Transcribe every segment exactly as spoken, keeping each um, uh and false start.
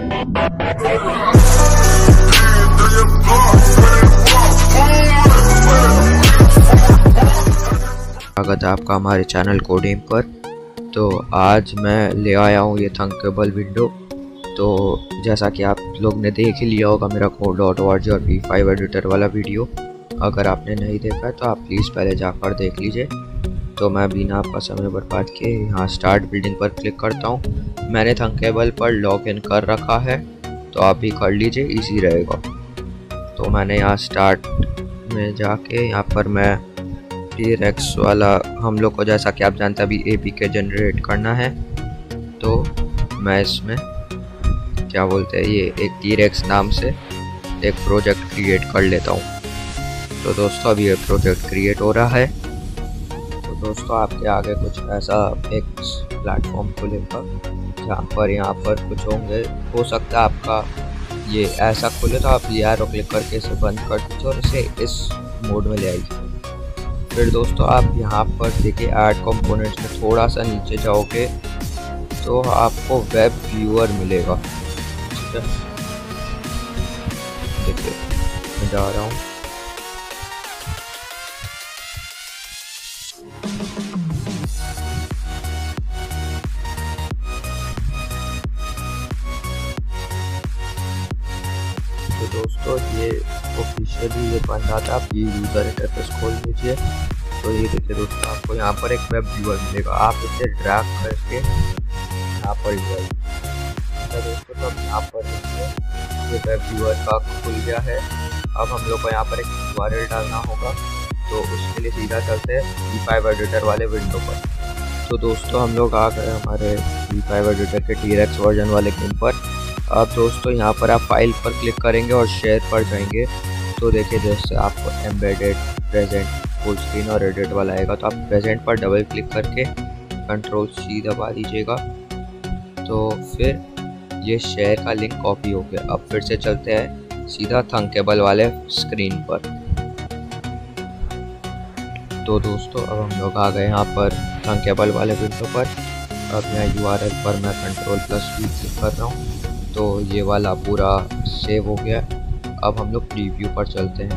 स्वागत है आपका हमारे चैनल कोडिंग पर। तो आज मैं ले आया हूँ ये थंकेबल विंडो। तो जैसा कि आप लोग ने देख ही लिया होगा मेरा code dot O R G और पी फाइव एडिटर वाला वीडियो। अगर आपने नहीं देखा है तो आप प्लीज़ पहले जाकर देख लीजिए। तो मैं बिना आपका समय बर्बाद किए यहाँ स्टार्ट बिल्डिंग पर क्लिक करता हूँ। मैंने थंकेबल पर लॉग इन कर रखा है, तो आप भी कर लीजिए, इजी रहेगा। तो मैंने यहाँ स्टार्ट में जाके यहाँ पर मैं टीरेक्स वाला हम लोग को, जैसा कि आप जानते हैं, अभी एपीके जनरेट करना है। तो मैं इसमें क्या बोलते हैं, ये एक टीरेक्स नाम से एक प्रोजेक्ट क्रिएट कर लेता हूँ। तो दोस्तों अभी ये प्रोजेक्ट क्रिएट हो रहा है। तो दोस्तों आपके आगे कुछ ऐसा एक प्लेटफॉर्म खुलेगा जहाँ पर यहाँ पर कुछ होंगे। हो सकता है आपका ये ऐसा खुले तो आप ये एरो क्लिक करके इसे बंद कर दीजिए और इसे इस मोड में ले आइए। फिर दोस्तों आप यहाँ पर देखिए ऐड कंपोनेंट्स में थोड़ा सा नीचे जाओगे तो आपको वेब व्यूअर मिलेगा। ठीक है, देखिए मैं जा रहा हूँ। तो दोस्तों ये ऑफिशियली ये बन रहा था। आप ये यूज़र इंटरफेस खोल लीजिए। तो ये देखिए दोस्तों आपको यहाँ पर एक वेब व्यूअर मिलेगा। आप इसे ड्रैग करके यहाँ पर ले आइए। तो दोस्तों तो अब यहाँ पर देखिए ये वेब व्यूअर का खुल गया है। अब हम लोग को यहाँ पर एक यूआरएल डालना होगा। तो उसके लिए सीधा चलते हैं पी फाइव एडिटर वाले विंडो पर। तो दोस्तों हम लोग आ गए हमारे पी फाइव एडिटर के टीरेक्स वर्जन वाले गेम पर। अब दोस्तों यहाँ पर आप फाइल पर क्लिक करेंगे और शेयर पर जाएंगे। तो देखिए जैसे आपको एम्बेडेड, प्रेजेंट, फुल स्क्रीन और एडिट वाला आएगा। तो आप प्रेजेंट पर डबल क्लिक करके कंट्रोल सी दबा दीजिएगा। तो फिर ये शेयर का लिंक कॉपी हो गया। अब फिर से चलते हैं सीधा थंकेबल वाले स्क्रीन पर। तो दोस्तों अब हम लोग आ गए यहाँ पर थंकेबल वाले विंडो पर। अब यहाँ यूआरएल पर मैं कंट्रोल प्लस वी क्लिक कर रहा हूँ। तो ये वाला पूरा सेव हो गया। अब हम लोग प्रीव्यू पर चलते हैं।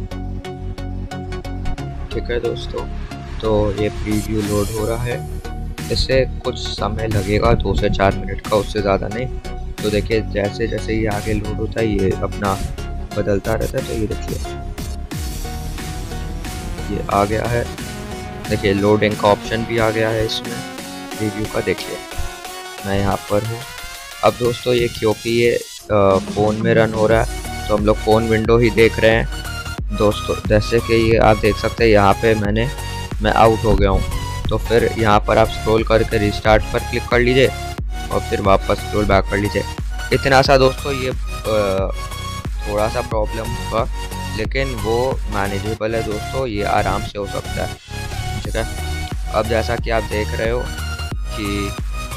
ठीक है दोस्तों, तो ये प्रीव्यू लोड हो रहा है। इससे कुछ समय लगेगा, दो से चार मिनट का, उससे ज़्यादा नहीं। तो देखिए जैसे जैसे ये आगे लोड होता है ये अपना बदलता रहता है। तो ये देखिए ये आ गया है। देखिए लोडिंग का ऑप्शन भी आ गया है इसमें प्रीव्यू का। देखिए मैं यहाँ पर हूँ। अब दोस्तों ये क्योंकि ये फ़ोन में रन हो रहा है तो हम लोग फ़ोन विंडो ही देख रहे हैं दोस्तों। जैसे कि ये आप देख सकते हैं यहाँ पे मैंने मैं आउट हो गया हूँ। तो फिर यहाँ पर आप स्क्रॉल करके रिस्टार्ट पर क्लिक कर लीजिए और फिर वापस स्क्रॉल बैक कर लीजिए। इतना सा दोस्तों ये थोड़ा सा प्रॉब्लम होगा, लेकिन वो मैनेजेबल है दोस्तों, ये आराम से हो सकता है। ठीक है, अब जैसा कि आप देख रहे हो कि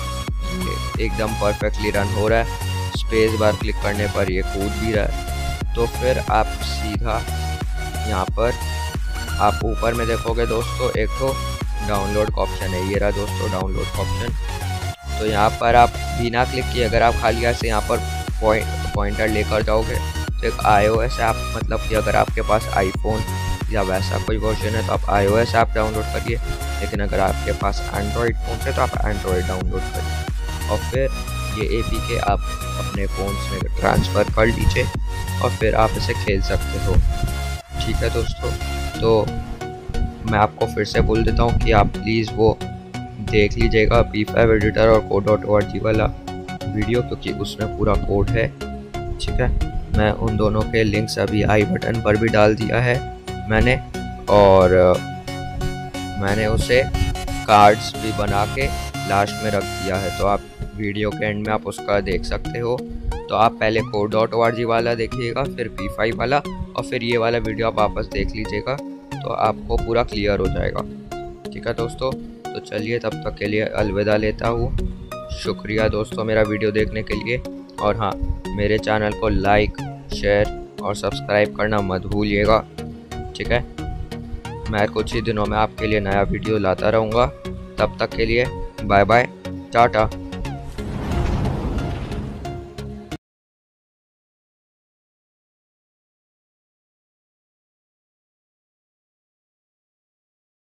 एकदम परफेक्टली रन हो रहा है। स्पेस बार क्लिक करने पर ये कूद भी रहा है। तो फिर आप सीधा यहाँ पर आप ऊपर में देखोगे दोस्तों एक तो डाउनलोड का ऑप्शन है। ये रहा दोस्तों डाउनलोड का ऑप्शन। तो यहाँ पर आप बिना क्लिक किए अगर आप खाली ऐसे यहाँ पर पॉइंट पॉइंटर लेकर जाओगे तो एक आईओएस ऐप, मतलब कि अगर आपके पास आईफोन या वैसा कोई वर्जन है तो आप आईओएस ऐप डाउनलोड करिए। लेकिन अगर आपके पास एंड्रॉयड फ़ोन है तो आप एंड्रॉयड डाउनलोड करिए और फिर ये एपीके आप अपने फ़ोन्स में ट्रांसफ़र कर लीजिए और फिर आप इसे खेल सकते हो। ठीक है दोस्तों, तो मैं आपको फिर से बोल देता हूँ कि आप प्लीज़ वो देख लीजिएगा पी फाइव एडिटर और code dot O R G वाला वीडियो, क्योंकि उसमें पूरा कोड है। ठीक है, मैं उन दोनों के लिंक्स अभी आई बटन पर भी डाल दिया है मैंने, और मैंने उसे कार्ड्स भी बना के लास्ट में रख दिया है। तो आप वीडियो के एंड में आप उसका देख सकते हो। तो आप पहले code dot O R G वाला देखिएगा, फिर पी फाइव वाला, और फिर ये वाला वीडियो आप वापस देख लीजिएगा तो आपको पूरा क्लियर हो जाएगा। ठीक है दोस्तों, तो चलिए तब तक के लिए अलविदा लेता हूँ। शुक्रिया दोस्तों मेरा वीडियो देखने के लिए। और हाँ, मेरे चैनल को लाइक, शेयर और सब्सक्राइब करना मत भूलिएगा। ठीक है, मैं कुछ ही दिनों में आपके लिए नया वीडियो लाता रहूँगा। तब तक के लिए बाय बाय, टाटा।